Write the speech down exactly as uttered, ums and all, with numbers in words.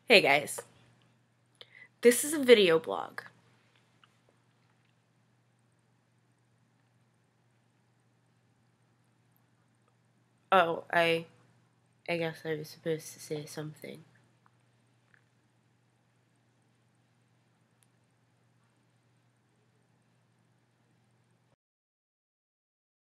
Hey guys, this is a video blog. Oh, I I guess I was supposed to say something.